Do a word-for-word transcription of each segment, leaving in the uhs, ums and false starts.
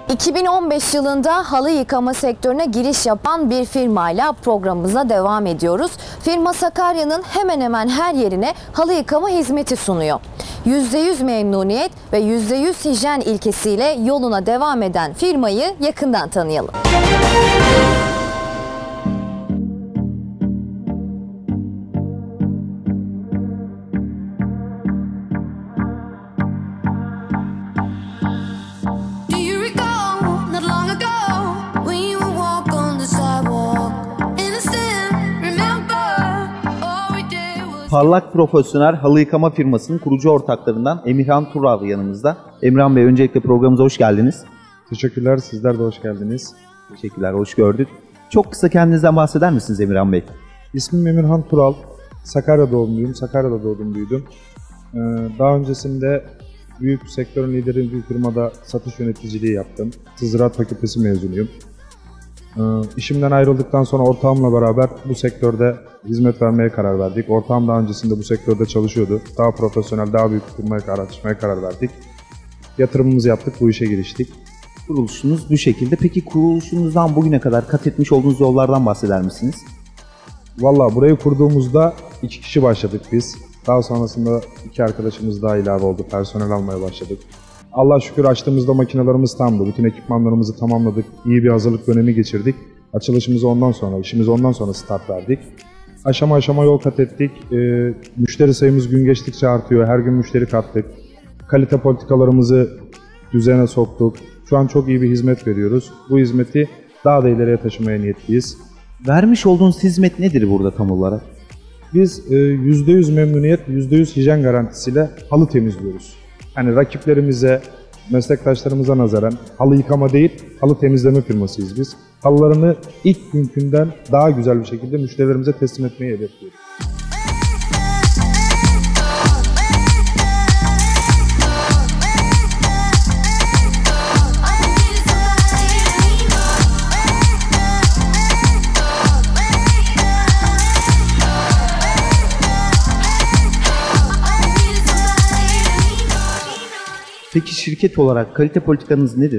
iki bin on beş yılında halı yıkama sektörüne giriş yapan bir firmayla programımıza devam ediyoruz. Firma Sakarya'nın hemen hemen her yerine halı yıkama hizmeti sunuyor. yüzde yüz memnuniyet ve yüzde yüz hijyen ilkesiyle yoluna devam eden firmayı yakından tanıyalım. Parlak Profesyonel Halı Yıkama firmasının kurucu ortaklarından Emirhan Tural yanımızda. Emirhan Bey, öncelikle programımıza hoş geldiniz. Teşekkürler, sizler de hoş geldiniz. Teşekkürler, hoş gördük. Çok kısa kendinizden bahseder misiniz Emirhan Bey? İsmim Emirhan Tural, Sakarya doğumluyum, Sakarya'da doğdum büyüdüm. Ee, daha öncesinde büyük sektörün lideri bir firmada satış yöneticiliği yaptım. Ziraat Fakültesi mezunuyum. Ee, işimden ayrıldıktan sonra ortağımla beraber bu sektörde hizmet vermeye karar verdik. Ortağım daha öncesinde bu sektörde çalışıyordu. Daha profesyonel, daha büyük bir firmaya açmaya karar verdik. Yatırımımızı yaptık, bu işe giriştik. Kuruluşunuz bu şekilde. Peki kuruluşunuzdan bugüne kadar kat etmiş olduğunuz yollardan bahseder misiniz? Vallahi burayı kurduğumuzda iki kişi başladık biz. Daha sonrasında iki arkadaşımız daha ilave oldu. Personel almaya başladık. Allah şükür açtığımızda makinelerimiz tamdı. Bütün ekipmanlarımızı tamamladık. İyi bir hazırlık dönemi geçirdik. Açılışımızı ondan sonra, işimizi ondan sonra start verdik. Aşama aşama yol kat ettik. E, müşteri sayımız gün geçtikçe artıyor. Her gün müşteri kattık. Kalite politikalarımızı düzene soktuk. Şu an çok iyi bir hizmet veriyoruz. Bu hizmeti daha da ileriye taşımaya niyetliyiz. Vermiş olduğunuz hizmet nedir burada tam olarak? Biz e, yüzde yüz memnuniyet, yüzde yüz hijyen garantisiyle halı temizliyoruz. Hani rakiplerimize, meslektaşlarımıza nazaran halı yıkama değil, halı temizleme firmasıyız biz. Halılarını ilk günkünden daha güzel bir şekilde müşterilerimize teslim etmeyi hedefliyoruz. Peki şirket olarak kalite politikanız nedir?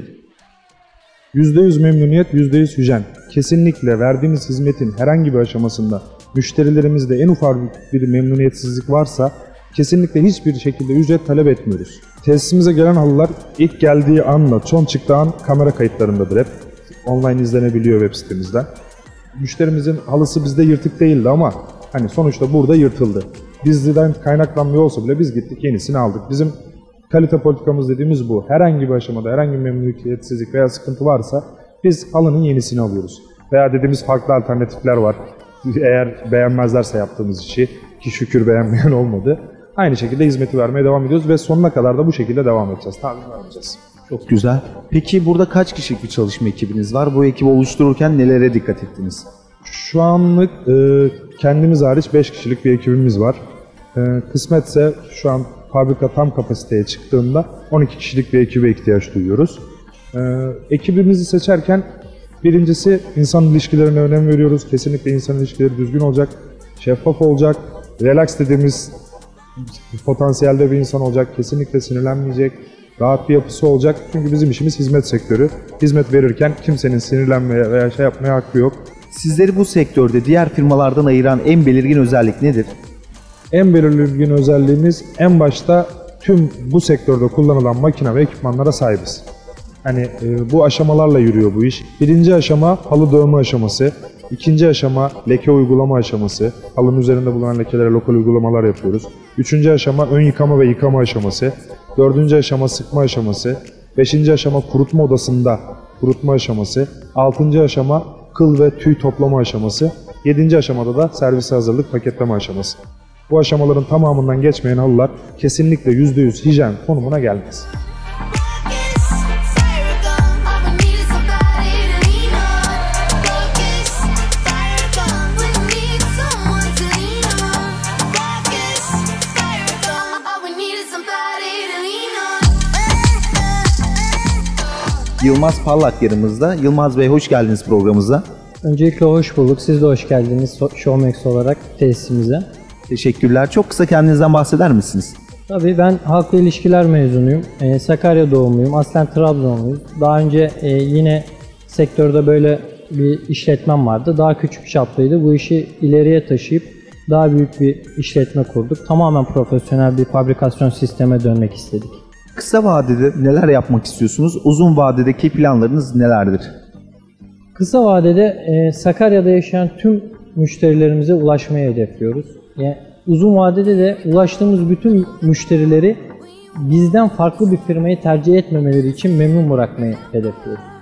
yüzde yüz memnuniyet, yüzde yüz hijyen. Kesinlikle verdiğimiz hizmetin herhangi bir aşamasında müşterilerimizde en ufak bir memnuniyetsizlik varsa kesinlikle hiçbir şekilde ücret talep etmiyoruz. Tesisimize gelen halılar ilk geldiği anla son çıktığı an kamera kayıtlarındadır hep. Online izlenebiliyor web sitemizden. Müşterimizin halısı bizde yırtık değildi ama hani sonuçta burada yırtıldı. Bizden kaynaklanmıyor olsa bile biz gittik yenisini aldık. Bizim kalite politikamız dediğimiz bu. Herhangi bir aşamada herhangi bir memnuniyetsizlik veya sıkıntı varsa biz halının yenisini alıyoruz. Veya dediğimiz farklı alternatifler var. Eğer beğenmezlerse yaptığımız işi, ki şükür beğenmeyen olmadı. Aynı şekilde hizmeti vermeye devam ediyoruz ve sonuna kadar da bu şekilde devam edeceğiz. Tabii vermeyeceğiz. Çok güzel. Peki burada kaç kişilik bir çalışma ekibiniz var? Bu ekibi oluştururken nelere dikkat ettiniz? Şu anlık e, kendimiz hariç beş kişilik bir ekibimiz var. E, kısmetse şu an fabrika tam kapasiteye çıktığında on iki kişilik bir ekibe ihtiyaç duyuyoruz. Ee, ekibimizi seçerken birincisi insan ilişkilerine önem veriyoruz. Kesinlikle insan ilişkileri düzgün olacak, şeffaf olacak, relax dediğimiz potansiyelde bir insan olacak, kesinlikle sinirlenmeyecek, rahat bir yapısı olacak. Çünkü bizim işimiz hizmet sektörü. Hizmet verirken kimsenin sinirlenmeye veya şey yapmaya hakkı yok. Sizleri bu sektörde diğer firmalardan ayıran en belirgin özellik nedir? En belirgin özelliğimiz en başta tüm bu sektörde kullanılan makine ve ekipmanlara sahibiz. Hani e, bu aşamalarla yürüyor bu iş. Birinci aşama halı dövme aşaması. İkinci aşama leke uygulama aşaması. Halının üzerinde bulunan lekelere lokal uygulamalar yapıyoruz. Üçüncü aşama ön yıkama ve yıkama aşaması. Dördüncü aşama sıkma aşaması. Beşinci aşama kurutma odasında kurutma aşaması. Altıncı aşama kıl ve tüy toplama aşaması. Yedinci aşamada da servise hazırlık paketleme aşaması. Bu aşamaların tamamından geçmeyen halılar kesinlikle yüzde yüz hijyen konumuna gelmez. Yılmaz Parlak yanımızda. Yılmaz Bey, hoş geldiniz programımıza. Öncelikle hoş bulduk. Siz de hoş geldiniz Showmax olarak tesisimize. Teşekkürler. Çok kısa kendinizden bahseder misiniz? Tabii ben halkla ilişkiler mezunuyum. Ee, Sakarya doğumluyum. Aslen Trabzonluyum. Daha önce e, yine sektörde böyle bir işletmem vardı. Daha küçük çaplıydı. Bu işi ileriye taşıyıp daha büyük bir işletme kurduk. Tamamen profesyonel bir fabrikasyon sisteme dönmek istedik. Kısa vadede neler yapmak istiyorsunuz? Uzun vadedeki planlarınız nelerdir? Kısa vadede e, Sakarya'da yaşayan tüm müşterilerimize ulaşmayı hedefliyoruz. Yani uzun vadede de ulaştığımız bütün müşterileri bizden farklı bir firmayı tercih etmemeleri için memnun bırakmayı hedefliyoruz.